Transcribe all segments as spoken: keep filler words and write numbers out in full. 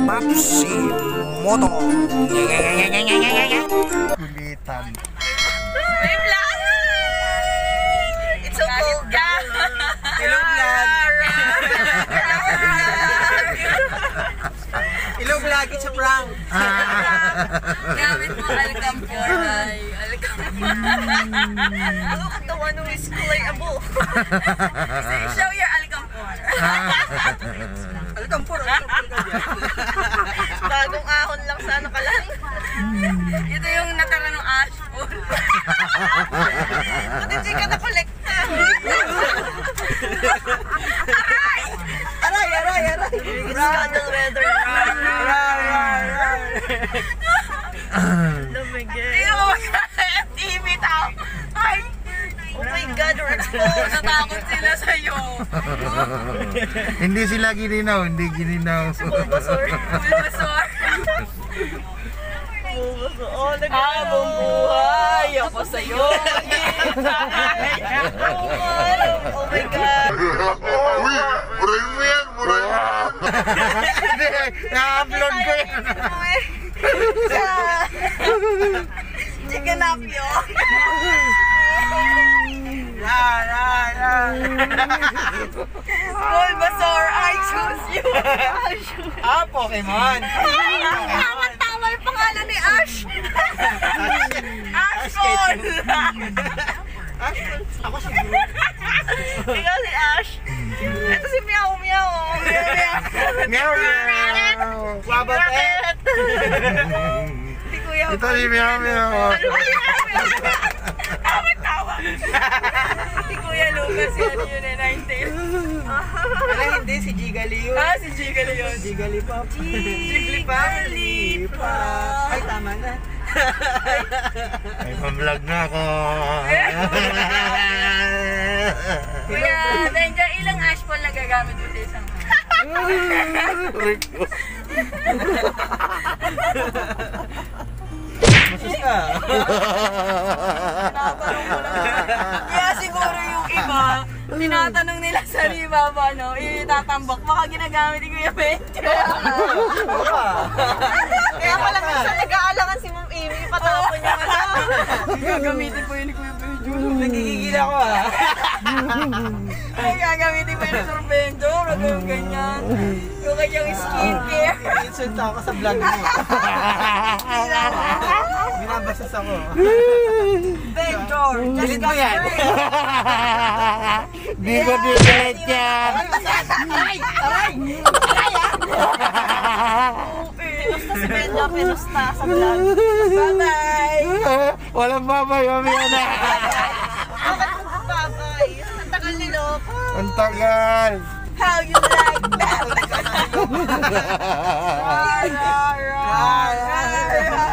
Papsi Moto. Kulitan. May vlog! It's so cold ka! Hello vlog! Hello vlog, it's a prank! Gamit mo alkampor ay alkampor. Ano katawa nung school ay abo? Show your alkampor. Alkampor! Bagong ahon lang sa ano ka lang. Ito yung natara ng ashpool. Pati di ka na-collecta. Aray, aray, aray! Scandal weather. Tingnan mo M T V tao. Ay! Oh my God, we're exposed. Natakot sila sa'yo. Hindi sila gininaw, hindi gininaw. Bulbasaur. Bulbasaur. Oh, habang buhay ako sa'yo. Oh my God. Uy, buray mo yan, buray mo. Hindi, na-upload ko yan. Chicken up yun. Rar, rar, rar! Bulbasaur, I choose you. Ah, Pokemon! Tama-tama yung pangalan ni Ash. Ashfall. Ako si Groot. Ikaw si Ash. Ito si Meow Meow. Meow meow. Wabapet! Si Kuya. Ito si Meow Meow. Tawa-tawa. Si Kuya Lucas yan yun eh, Ninetales. Wala, hindi, si Jiggly yun. Ah, si Jiggly yun. Jigglypuff. Jigglypuff. Ay, tama na. Ay, pang-vlog na ako. Kuya, Benja, ilang ashball na gagamit mo sa isang Masus ka. tinatanong mo lang. Kaya siguro yung iba, tinatanong nila sa riba ba, no? Itatambak, baka ginagamit ni Kuya Benja. Kaya pala minsan nag-aalangan si Ma'am Amy, patapon niya na. Gagamitin po yun ni Kuya Benja. Nagigigil ako ah. Ay, gagamitin po yun ni Sir Benjo, gagawin ganyan. Yung kanyang skincare. Insulta ako sa vlog mo. Binabasas ako. Benjo, just Pilit mo yan. Di ko didelete yan. Aray! Aray! Pinusta si Benjo, pinusta sa vlog. Bye-bye! Walang babay, mamaya na. Bye-bye! Ang tagal niloko. Ang tagal. How you like that? Rar, rar, rar, rar.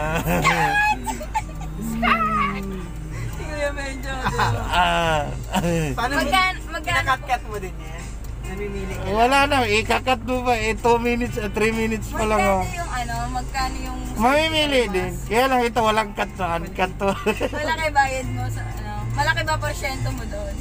Si Kuya Benjo. Ah. Paano Magkan, magkan. Kinakat-cut mo din yan? Namimili ka? Wala na, ikakat mo ba? Eh, two minutes, three minutes pa lang. Oh. Magkano yung ano, magkano yung... Mamimili din. Kaya lang ito, walang cut na. Uncut to. Malaki bayad mo sa ano? Malaki ba porsyento mo doon?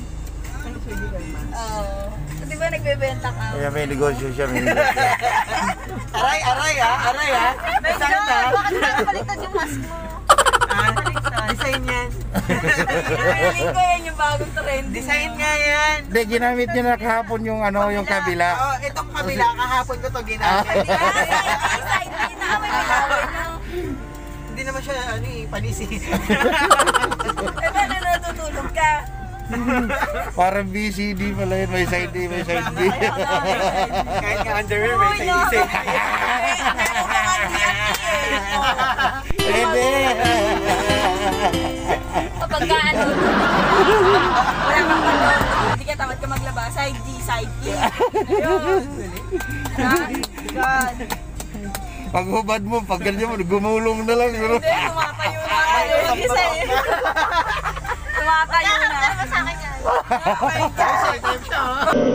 Oo. So, di ba nagbebenta ka? Kaya may negosyo siya, may negosyo. Aray, aray ah, aray ah. Benjo, Saan na? bakit nakapaliktad yung mask mo? Ah, design yan. Feeling ko yan yung bagong trend. Design nga yan. Hindi, ginamit niya na kahapon yung ano, yung kabila. Oh, itong kabila, kahapon ko to ginamit. Ay, ay, side din na kami nilawin na. Hindi naman siya, ano eh, panisi. Eh, paano natutulog ka? Parang B C D pala yun, may side A, may side B. Kahit nga underwear, may sa isip. Meron ka nga D at E eh. Pwede. Kapag ka ano, wala kang pagod, hindi ka tamad ka maglaba, side D, side E. Ayun. Ha? God. Pag hubad mo, pag ganyan mo, gumulong na lang. Hindi, tumatayo na tayo. Isa eh. Tumatayo na. Ano sa akin yan? Oh my God.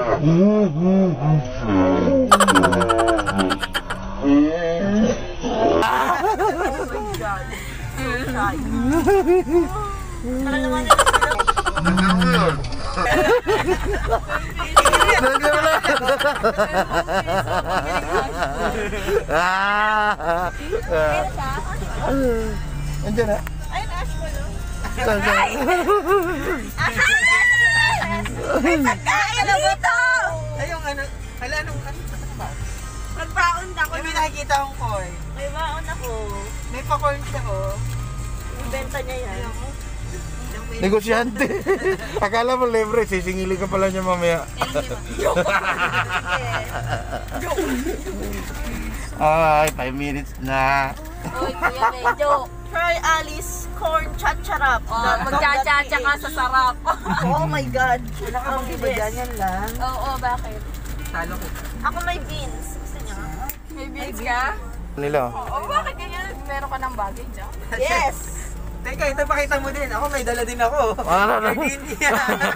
Para naman nila sila. Tignan mo yun. Nandiyan mo na. Ah! ah, Ayun siya. Andiyan na. Ayun, Ash ko, no? Saan, saan? May pagkain dito! Ay, yung ano, hala, anong, ano, ano ba? Nagbaon ako Ay, may na. nakikita akong corn. May baon ako. May pa-corn siya, oh. Ibenta niya yan. Ayun, oh. Yung may- Negosyante. Akala mo libre, sisingili ka pala niya mamaya. Ay, five minutes na. Uy, kuya, medyo. Try Alice corn chacharap. Oh, magchachacha ka sa sarap. Oh my God. Wala ka bang iba dyan, yan lang. Oo, bakit? Talo ko. Ako may beans. Gusto niya? May beans ka? Nila. Oo, bakit ganyan? Meron ka ng baggage, ah? Yes! Teka, ito pakita mo din. Ako may dala din ako. Ano na? Gardenia.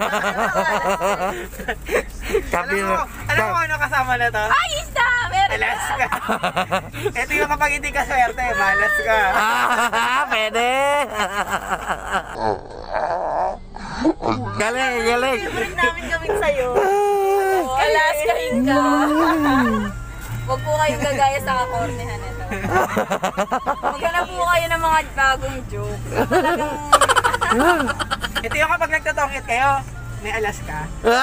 Kapi Alam mo, alam mo ano kasama na to? Ay, isa! Meron Alaska. Ito yung kapag hindi ka swerte, malas ka. Ah, pwede. Galing, galing. Favorite namin kaming sa'yo. Alaskahin ka. Huwag po kayong gagaya sa kakornehan ito. Maghanap po kayo ng mga bagong joke. Talagang... Ito yung kapag nagtatongit kayo, may alas ka.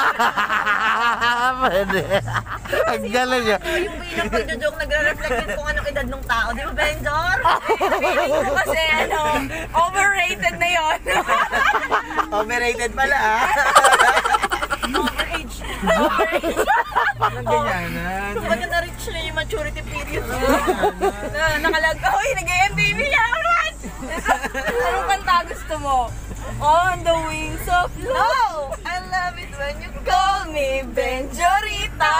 Pwede. Ang galing niya. Yung bilang pagjo-joke nagre-reflect yun kung anong edad ng tao. Di ba, Benjor? Feeling ko kasi ano, overrated na yun. Overrated pala, ah. Overage. Overage. Anong ganyanan? Kumbaga na-reach na yung maturity period. na, nakalag, uy, nag-M B B yan! Anong kanta gusto mo? On the wings of love. I love it when you call me Benjorita.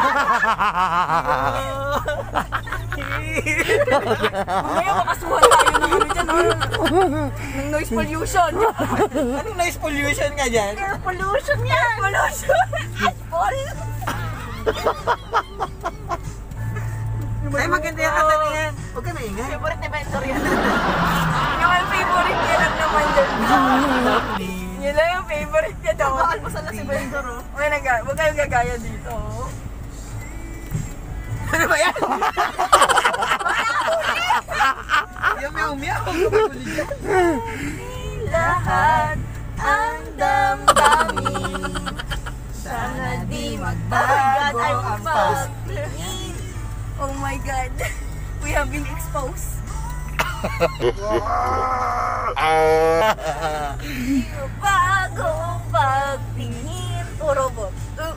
Mamaya makasuhan tayo ng ano dyan, oh. Ng noise pollution. Anong noise pollution ka dyan? Air pollution yan. Air pollution. Asphalt. Ay, maganda yung kanta niyan. Huwag ka maingay. Favorite ni Benjor yan. Yung ang favorite niya lang naman dyan. Yun lang yung favorite niya daw. Almasal na si Benjor, oh. Uy, naga- huwag kayong gagaya dito. Ano ba yan? Yung meow meow. Lahat ang damdamin. Sana di magbago ang pagtingin. Oh my God. We have been exposed. Bago pagtingin. O robot.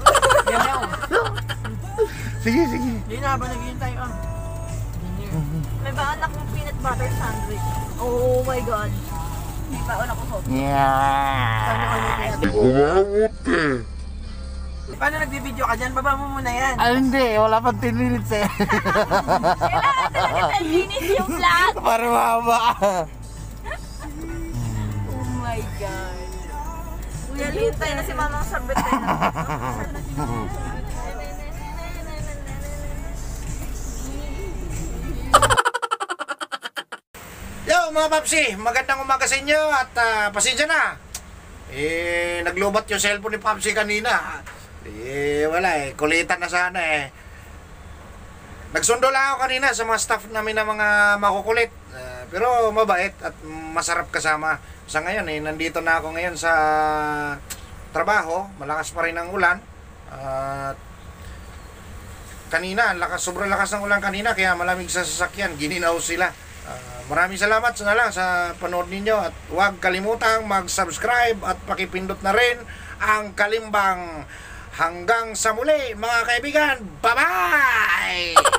Sige, sige. Hindi na ba naghihintay ah? May baon akong peanut butter sandwich. Oh my God. May baon ako hot. Yeah. Kumamot eh. Paano nagbibideo ka dyan? Baba mo muna yan. Ah, hindi. Wala pang ten minutes eh. Kailangan talaga ten minutes yung vlog. Para mahaba. Oh my God. Kuya, hintay na si Mamang Sorbet tayo. Yo mga papsi, magandang umaga sa inyo at uh, pasensya na. Eh, naglubat yung cellphone ni Papsi kanina. Eh, wala eh. Kulitan na sana eh. Nagsundo lang ako kanina sa mga staff namin na mga makukulit. Uh, pero mabait at masarap kasama. Sa ngayon eh, nandito na ako ngayon sa trabaho. Malakas pa rin ang ulan. At uh, kanina, lakas, sobrang lakas ng ulan kanina kaya malamig sa sasakyan. Gininaw sila. Uh, maraming salamat sa na lang sa panood ninyo at huwag kalimutang mag-subscribe at pakipindot na rin ang kalimbang. Hanggang sa muli mga kaibigan. Bye-bye!